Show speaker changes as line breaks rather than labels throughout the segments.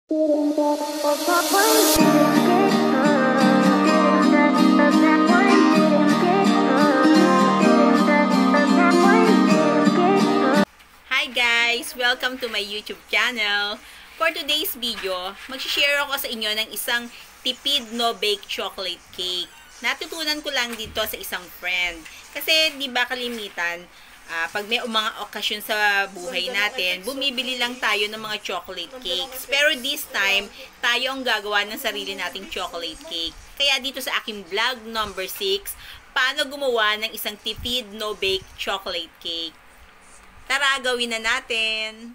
Hi guys! Welcome to my YouTube channel. For today's video, mag-share ako sa inyo ng isang tipid no-bake chocolate cake. Natutunan ko lang dito sa isang friend. Kasi di ba kalimitan, pag may mga okasyon sa buhay natin, bumibili lang tayo ng mga chocolate cakes. Pero this time, tayo ang gagawa ng sarili nating chocolate cake. Kaya dito sa aking vlog number 6, paano gumawa ng isang tipid no-bake chocolate cake. Tara, gawin na natin!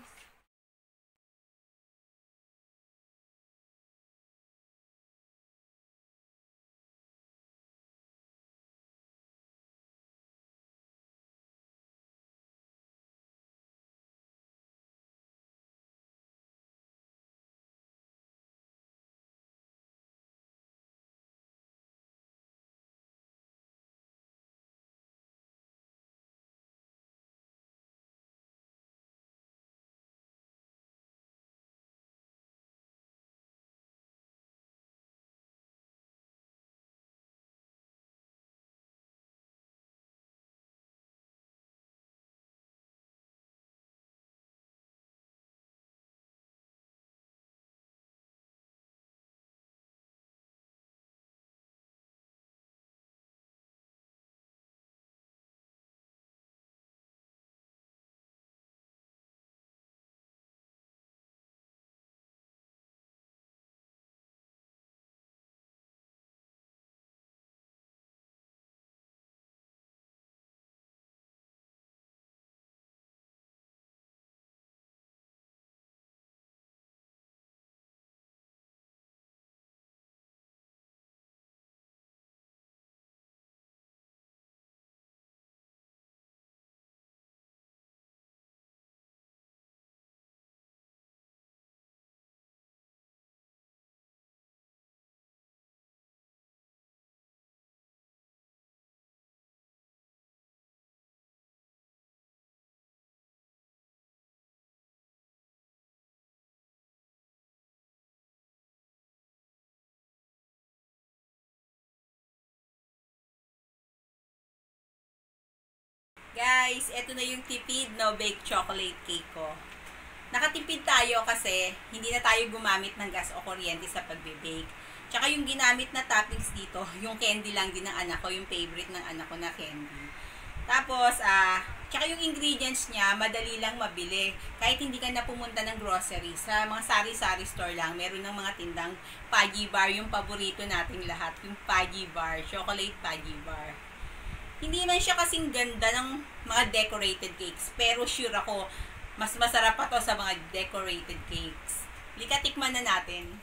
Guys, eto na yung tipid no-bake chocolate cake ko. Nakatipid tayo kasi hindi na tayo gumamit ng gas o kuryente sa pagbe-bake. Tsaka yung ginamit na toppings dito, yung candy lang din ng anak ko, yung favorite ng anak ko na candy. Tapos, tsaka yung ingredients niya, madali lang mabili. Kahit hindi ka na pumunta ng grocery, sa mga sari-sari store lang, meron ng mga tindang Paggi bar, yung paborito nating lahat, yung Paggi bar, chocolate Paggi bar. Hindi man siya kasing ganda ng mga decorated cakes, pero sure ako, mas masarap pa to sa mga decorated cakes. Lika, tikman na natin.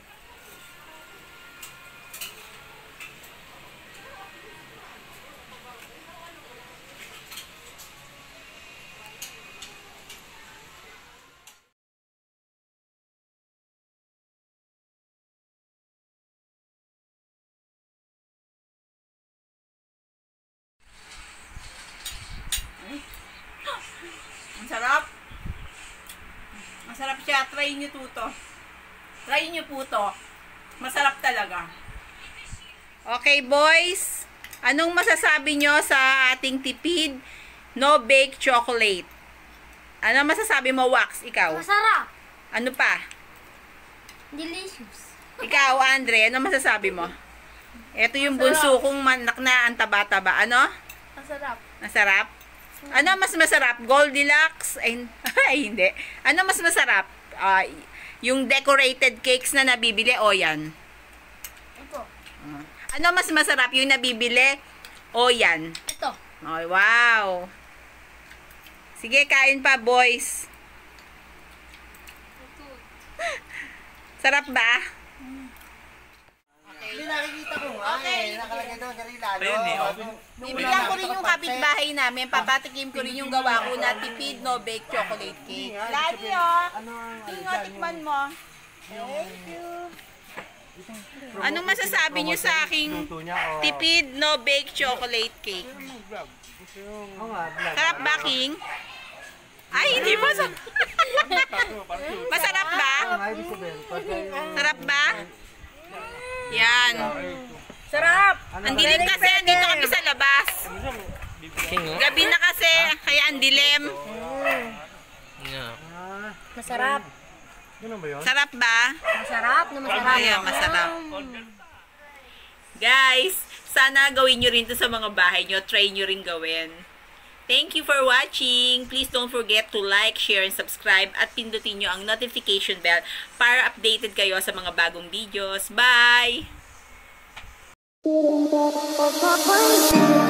Ang sarap. Masarap siya. Try nyo po to. Try nyo po to. Masarap talaga. Okay, boys. Anong masasabi nyo sa ating tipid no-bake chocolate? Ano masasabi mo, Wax? Ikaw?
Masarap.
Ano pa?
Delicious.
Ikaw, Andre, ano masasabi mo? Ito yung bunso kong manak na ang taba-taba. Ano?
Masarap.
Masarap? Ano mas masarap? Goldilocks? Ay, ay hindi. Ano mas masarap? Yung decorated cakes na nabibili o yan?
Ito.
Ano mas masarap? Yung nabibili o yan?
Ito.
Oh, wow. Sige, kain pa, boys. Sarap ba?
Hindi nakikita ko nga eh. Nakalagay doon dali lalo.
Bibigyan ko rin yung kapitbahay namin. Papatikim ko rin yung gawa ko na tipid no-bake chocolate cake. Lagi Tingo, tikman mo. Thank you. Anong masasabi nyo sa aking tipid no-bake chocolate cake?
Oo nga, vlog.
Sarap ba, King? Ay, hindi pa sa... Masarap ba?
Ang ibig sabihin, pagka yung...
Sarap ba? Yan.
Sarap!
Ang dilim kasi, dito kami sa labas. Gabi na kasi, kaya ang dilim.
Masarap.
Ganun ba yun?
Sarap ba?
Masarap na masarap.
Ayan, masarap. Guys, sana gawin nyo rin to sa mga bahay nyo. Try nyo rin gawin. Thank you for watching. Please don't forget to like, share, and subscribe. At pindutin nyo ang notification bell para updated kayo sa mga bagong videos. Bye!